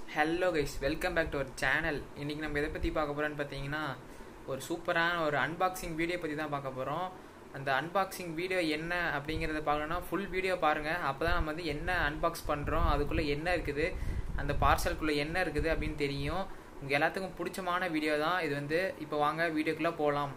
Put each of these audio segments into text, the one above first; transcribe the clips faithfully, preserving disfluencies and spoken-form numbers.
Hello guys, welcome back to our channel. இன்றைக்கி நம்ம எதை பற்றி பார்க்க போகிறோன்னு பார்த்தீங்கன்னா, ஒரு சூப்பரான ஒரு அன்பாக்சிங் வீடியோ பற்றி தான் பார்க்க போகிறோம். அந்த அன்பாக்சிங் வீடியோ என்ன அப்படிங்கிறத பார்க்கணுன்னா ஃபுல் வீடியோ பாருங்கள். அப்போ தான் நம்ம வந்து என்ன அன்பாக்ஸ் பண்ணுறோம், அதுக்குள்ளே என்ன இருக்குது, அந்த பார்சலுக்குள்ளே என்ன இருக்குது அப்படின்னு தெரியும். உங்கள் எல்லாத்துக்கும் பிடிச்சமான வீடியோ தான் இது வந்து. இப்போ வாங்க வீடியோக்குள்ளே போகலாம்.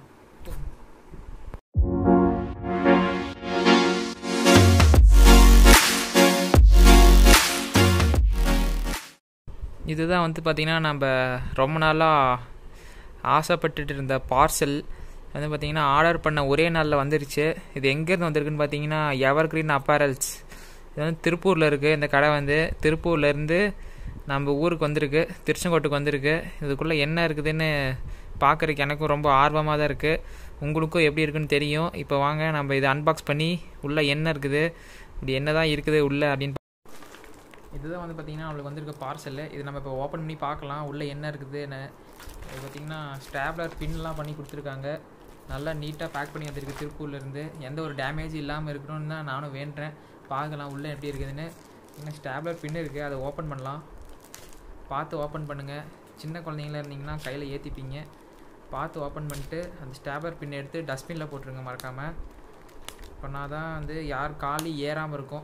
இதுதான் வந்து பார்த்திங்கன்னா நம்ம ரொம்ப நாளாக ஆசைப்பட்டுட்டு இருந்த பார்சல் வந்து பார்த்திங்கன்னா ஆர்டர் பண்ண ஒரே நாளில் வந்துருச்சு. இது எங்கேருந்து வந்திருக்குன்னு பார்த்தீங்கன்னா எவர் கிரீன் அப்பேரல்ஸ். இது வந்து திருப்பூரில் இருக்குது. இந்த கடை வந்து திருப்பூர்லேருந்து நம்ம ஊருக்கு வந்திருக்கு, திருச்செங்கோட்டுக்கு வந்திருக்கு. இதுக்குள்ளே என்ன இருக்குதுன்னு பார்க்குறதுக்கு எனக்கும் ரொம்ப ஆர்வமாக தான் இருக்குது. உங்களுக்கும் எப்படி இருக்குன்னு தெரியும். இப்போ வாங்க நம்ம இதை அன்பாக்ஸ் பண்ணி உள்ளே என்ன இருக்குது, இப்படி என்ன தான் இருக்குது உள்ளே அப்படின்னு. இதுதான் வந்து பார்த்திங்கன்னா அவளுக்கு வந்திருக்க பார்சல். இது நம்ம இப்போ ஓப்பன் பண்ணி பார்க்கலாம் உள்ளே என்ன இருக்குதுன்னு. இது பார்த்திங்கன்னா ஸ்டாப்லர் பின்லாம் பண்ணி கொடுத்துருக்காங்க. நல்லா நீட்டாக பேக் பண்ணி வந்திருக்கு திருப்பூர்லேருந்து. எந்த ஒரு டேமேஜ் இல்லாமல் இருக்கணும்னு தான் நானும் வேண்டுறேன். பார்க்கலாம் உள்ளே எப்படி இருக்குதுன்னு. இன்னும் ஸ்டாப்லர் பின் இருக்குது, அதை ஓப்பன் பண்ணலாம். பார்த்து ஓப்பன் பண்ணுங்கள். சின்ன குழந்தைங்களா இருந்தீங்கன்னா கையில் ஏற்றிப்பீங்க. பார்த்து ஓப்பன் பண்ணிட்டு அந்த ஸ்டாப்லர் பின் எடுத்து டஸ்ட்பினில் போட்டுருங்க மறக்காமல். பண்ணால் தான் வந்து யார் காலி ஏறாமல் இருக்கும்.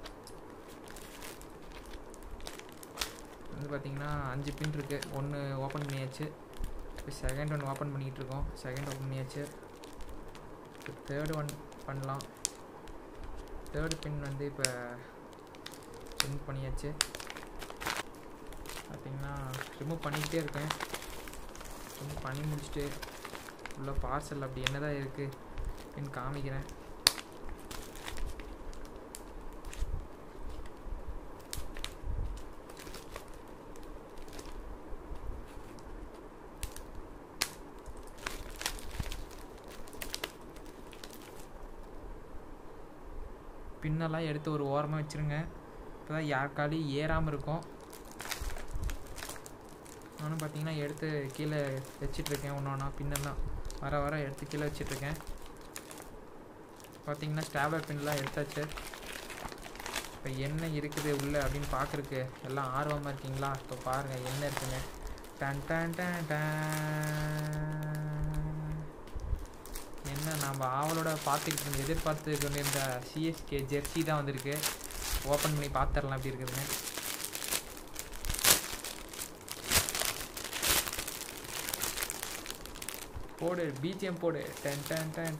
வந்து பார்த்திங்கன்னா அஞ்சு பின் இருக்குது. ஒன்று ஓப்பன் பண்ணியாச்சு. இப்போ செகண்ட் ஒன்று ஓப்பன் பண்ணிக்கிட்டு இருக்கோம். செகண்ட் ஓப்பன் பண்ணியாச்சு. இப்போ தேர்டு ஒன் பண்ணலாம். தேர்டு பின் வந்து இப்போ பின் பண்ணியாச்சு. பார்த்திங்கன்னா ரிமூவ் பண்ணிக்கிட்டே இருக்கேன். ரிமூவ் பண்ணி முடிச்சுட்டு உள்ள பார்சல் அப்படி என்ன தான் இருக்குது அப்படின்னு காமிக்கிறேன். பின்னெல்லாம் எடுத்து ஒரு ஓரமாக வச்சுருங்க. இப்போ தான் யாருக்காலி ஏறாமல் இருக்கும். நானும் பார்த்தீங்கன்னா எடுத்து கீழே வச்சிட்ருக்கேன். ஒன்று ஒன்றா பின்னெல்லாம் வர வர எடுத்து கீழே வச்சிட்ருக்கேன். பார்த்தீங்கன்னா ஸ்டாப்லர் பின்லாம் எடுத்தாச்சு. இப்போ என்ன இருக்குது உள்ளே அப்படின்னு பார்க்குறக்கு எல்லாம் ஆர்வமாக இருக்கீங்களா? இப்போ பாருங்கள் என்ன இருக்குங்க. டன் டன் டன் டன். என்ன நம்ம ஆவலோட பார்த்துக்கிட்டு இருந்த எதிர்பார்த்து கொண்டிருந்த சிஎஸ்கே ஜெர்சி தான் வந்திருக்கு. ஓப்பன் பண்ணி பார்த்துடலாம் எப்படி இருக்குதுங்க. போடு, பிஜிஎம் போடு. டன் டன் டன்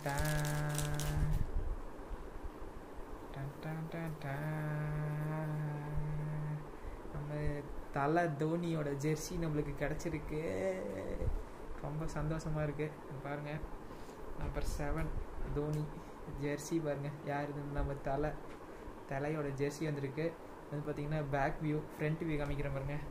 டன் டன் டன் டன். நம்ம தலை தோனியோட ஜெர்சி நம்மளுக்கு கிடச்சிருக்கு. ரொம்ப சந்தோஷமாக இருக்குது. பாருங்கள், நம்பர் செவன் தோனி ஜெர்சி பாருங்கள். யார் இது? நம்ம தலை தலையோட ஜெர்சி வந்திருக்கு. வந்து பார்த்திங்கன்னா பேக் வியூ, ஃப்ரண்ட் வியூ காமிக்கிறேன் பாருங்கள்.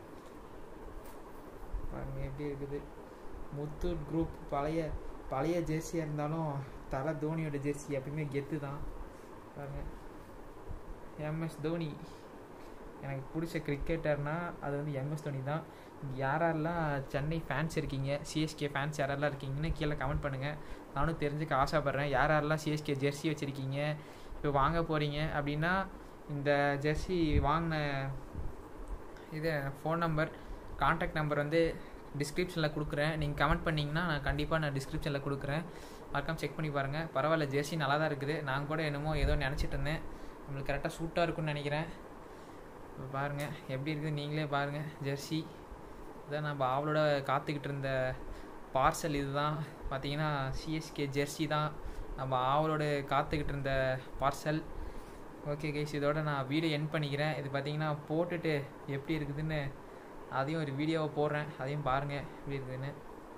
பாருங்கள் எப்படி இருக்குது. முத்தூட் குரூப் பழைய பழைய ஜெர்சியாக இருந்தாலும் தலை தோனியோட ஜெர்சி எப்பயுமே கெத்து தான். பாருங்கள், எம்எஸ் தோனி. எனக்கு பிடிச்ச கிரிக்கெட்டர்னால் அது வந்து எம்எஸ் தோனி தான். யாரெல்லாம் சென்னை ஃபேன்ஸ் இருக்கீங்க, சிஎஸ்கே ஃபேன்ஸ் யாரெல்லாம் இருக்கீங்கன்னு கீழே கமெண்ட் பண்ணுங்கள். நானும் தெரிஞ்சுக்க ஆசைப்பட்றேன். யாரெல்லாம் சிஎஸ்கே ஜெர்சி வச்சுருக்கீங்க, இப்போ வாங்க போகிறீங்க அப்படின்னா இந்த ஜெர்சி வாங்கின இது ஃபோன் நம்பர், கான்டாக்ட் நம்பர் வந்து டிஸ்கிரிப்ஷனில் கொடுக்குறேன். நீங்கள் கமெண்ட் பண்ணிங்கன்னா நான் கண்டிப்பாக நான் டிஸ்கிரிப்ஷனில் கொடுக்குறேன். மறக்காம செக் பண்ணி பாருங்கள். பரவாயில்ல, ஜெர்சி நல்லா தான் இருக்குது. நான் கூட என்னமோ ஏதோ நினச்சிட்டு இருந்தேன். நம்மளுக்கு கரெக்டாக சூட்டாக இருக்குன்னு நினைக்கிறேன். இப்போ பாருங்கள் எப்படி இருக்குது, நீங்களே பாருங்கள். ஜெர்சி இதான் நம்ம ஆவலோட காத்துக்கிட்டு இருந்த பார்சல். இது தான் பார்த்தீங்கன்னா சிஎஸ்கே ஜெர்சி தான் நம்ம ஆவலோட காத்துக்கிட்டு இருந்த பார்சல். ஓகே கைஸ், இதோட நான் வீடியோ எண்ட் பண்ணிக்கிறேன். இது பார்த்தீங்கன்னா போட்டுட்டு எப்படி இருக்குதுன்னு அதையும் ஒரு வீடியோவை போடுறேன். அதையும் பாருங்கள் எப்படி இருக்குதுன்னு.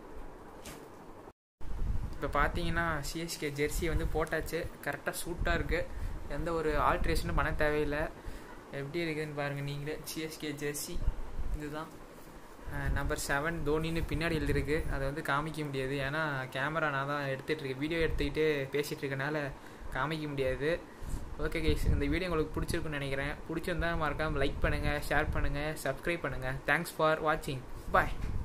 இப்போ பார்த்தீங்கன்னா சிஎஸ்கே ஜெர்சி வந்து போட்டாச்சு. கரெக்டாக சூட்டாக இருக்குது. எந்த ஒரு ஆல்ட்ரேஷனும் பண்ண தேவையில்லை. எப்படி இருக்குதுன்னு பாருங்கள் நீங்களே. சிஎஸ்கே ஜெர்சி இதுதான். நம்பர் செவன் தோனின்னு பின்னாடி எழுதிருக்கு. அதை வந்து காமிக்க முடியாது, ஏன்னா கேமரா நான் தான் எடுத்துகிட்ருக்கேன். வீடியோ எடுத்துக்கிட்டு பேசிகிட்டு இருக்கனால காமிக்க முடியாது. ஓகே கைஸ், இந்த வீடியோ உங்களுக்கு பிடிச்சிருக்குன்னு நினைக்கிறேன். பிடிச்சிருந்தா மறக்காமல் லைக் பண்ணுங்கள், ஷேர் பண்ணுங்கள், சப்ஸ்கிரைப் பண்ணுங்கள். தேங்க்ஸ் ஃபார் வாட்சிங். பாய்.